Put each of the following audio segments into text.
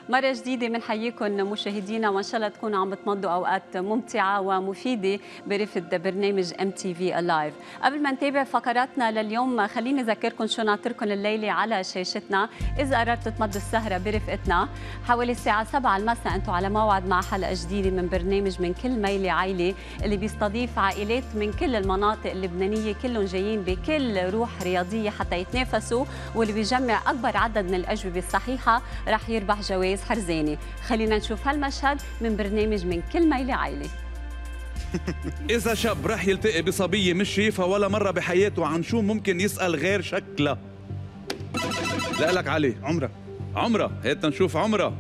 مرة جديدة بنحييكم مشاهدينا، وإن شاء الله تكونوا عم بتمضوا أوقات ممتعة ومفيدة برفد برنامج MTV Alive. قبل ما نتابع فقراتنا لليوم خليني أذكركم شو ناطركم الليلة على شاشتنا. إذا قررتوا تمضوا السهرة برفقتنا حوالي الساعة 7 المساء أنتم على موعد مع حلقة جديدة من برنامج من كل ميلة عائلة، اللي بيستضيف عائلات من كل المناطق اللبنانية، كلهم جايين بكل روح رياضية حتى يتنافسوا، واللي بيجمع أكبر عدد من الأجوبة الصحيحة رح يربح جوائز حرزاني. خلينا نشوف هالمشهد من برنامج من كل ميلة عائلة. إذا شاب رح يلتقي بصبية مش شايفها ولا مرة بحياته، عن شو ممكن يسأل غير شكلها؟ لا لك علي. عمرة. هات نشوف عمرة.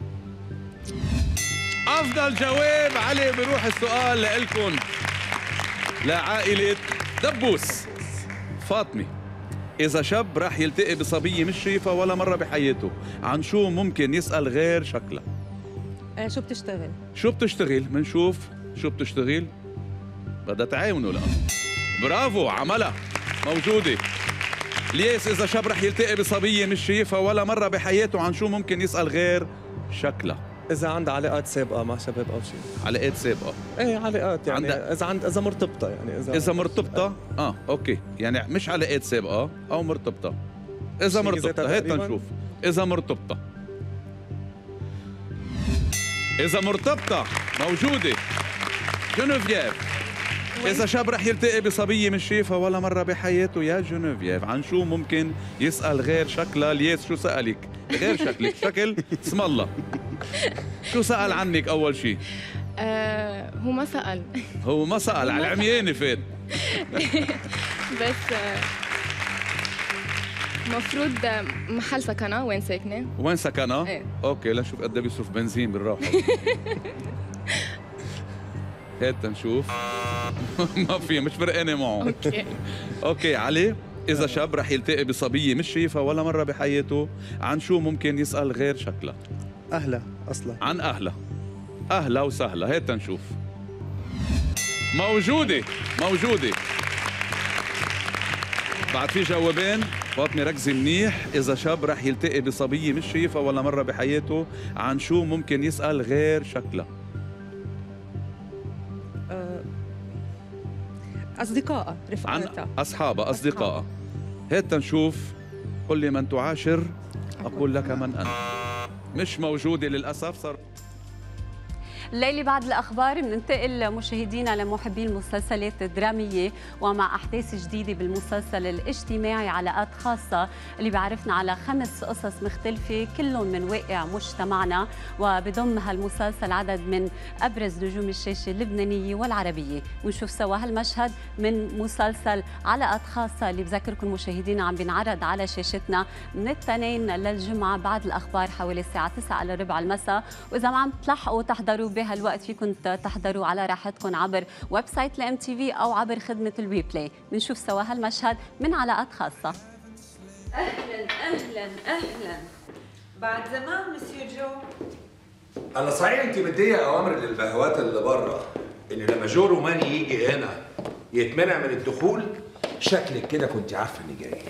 أفضل جواب علي. بروح السؤال لإلكم لعائلة دبوس. فاطمة، إذا شاب رح يلتقي بصبية مش شايفها ولا مرة بحياته، عن شو ممكن يسأل غير شكلها؟ شو بتشتغل؟ منشوف شو بتشتغل؟ بدها تعاونوا. لا برافو، عملها موجودة. ليس إذا شاب رح يلتقي بصبية مش شايفها ولا مرة بحياته، عن شو ممكن يسأل غير شكلها؟ إذا عندها علاقات سابقة مع شباب أو شيء. علاقات سابقة؟ إيه علاقات يعني إذا مرتبطة يعني إذا مرتبطة؟ أوكي، يعني مش علاقات سابقة أو مرتبطة. إذا مرتبطة هات نشوف. إذا مرتبطة موجودة. جنوفييف، إذا شاب رح يلتقي بصبية مش شايفها ولا مرة بحياته يا جنوفييف، عن شو ممكن يسأل غير شكلها؟ ليس شو سألك؟ غير شكلك. شكل اسم الله. شو سأل عنك أول شيء؟ هو ما سأل على العميانة فات. بس مفروض محل سكنها وين سكنها؟ ايه. اوكي، لنشوف قد ايه بيصرف بنزين بالراحة. هات نشوف. ما في، مش فرقانة معه. اوكي علي، إذا شاب رح يلتقي بصبية مش شايفها ولا مرة بحياته، عن شو ممكن يسأل غير شكلها؟ أهلا أصلا. عن أهلا. أهلا وسهلا. هات نشوف. موجودة. بعد في جوابين. فاطمة ركزي منيح. إذا شاب رح يلتقي بصبية مش شايفها ولا مرة بحياته، عن شو ممكن يسأل غير شكلها؟ أصدقائها، رفقاتها، عن أصحابها، أصدقائها. هات نشوف. قل لي من تعاشر أقول لك من أنت. مش موجودة للأسف. صار الليلة بعد الأخبار بننتقل مشاهدينا لمحبي المسلسلات الدرامية، ومع أحداث جديدة بالمسلسل الاجتماعي علاقات خاصة، اللي بيعرفنا على 5 قصص مختلفة كلهم من واقع مجتمعنا، وبضم هالمسلسل عدد من أبرز نجوم الشاشة اللبنانية والعربية. ونشوف سوا هالمشهد من مسلسل علاقات خاصة اللي بذكركم مشاهدينا عم بينعرض على شاشتنا من الاثنين للجمعة بعد الأخبار حوالي الساعة 9:15 المساء. وإذا ما عم تلحقوا تحضروا بهالوقت فيكم تحضروا على راحتكم عبر ويب سايت MTV أو عبر خدمة الوي بلاي. بنشوف سوا هالمشهد من علاقات خاصة. أهلا بعد زمان مسيو جو. أنا صحيح أنت مدية أوامر للبهوات اللي برا إن لما جو روماني يجي هنا يتمنع من الدخول؟ شكلك كده كنت عارفة إني جاي.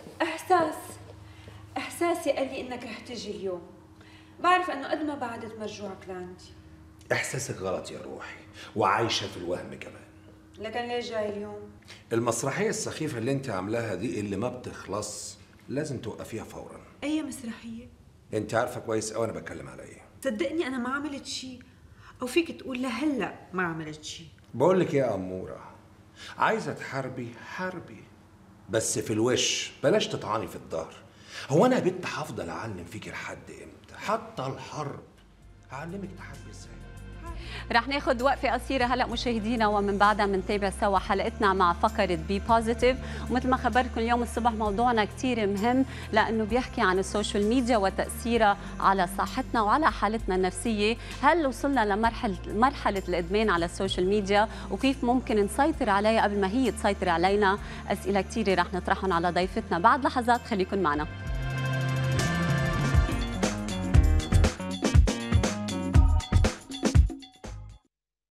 إحساسي قال لي إنك رح تجي اليوم. بعرف إنه قد ما بعدت مرجوعك لعندي. إحساسك غلط يا روحي، وعايشة في الوهم كمان. لكن ليه جاي اليوم؟ المسرحية السخيفة اللي أنت عاملاها دي اللي ما بتخلص لازم توقفيها فورا. أي مسرحية؟ أنت عارفة كويس أوي أنا بتكلم على إيه. صدقني أنا ما عملت شيء، أو فيك تقول لهلا ما عملت شيء. بقول لك يا أمورة، عايزة تحاربي حاربي، بس في الوش، بلاش تطعني في الظهر. هو أنا يا بنت هفضل أعلم فيك لحد إمتى؟ حتى الحرب هعلمك تحاربي إزاي. رح ناخذ وقفة قصيرة هلا مشاهدينا، ومن بعدها بنتابع سوا حلقتنا مع فقرة بي بوزيتيف. ومثل ما خبرتكم اليوم الصبح موضوعنا كثير مهم، لأنه بيحكي عن السوشيال ميديا وتأثيرها على صحتنا وعلى حالتنا النفسية. هل وصلنا لمرحلة الإدمان على السوشيال ميديا، وكيف ممكن نسيطر عليها قبل ما هي تسيطر علينا؟ أسئلة كثيرة رح نطرحهم على ضيفتنا بعد لحظات، خليكن معنا.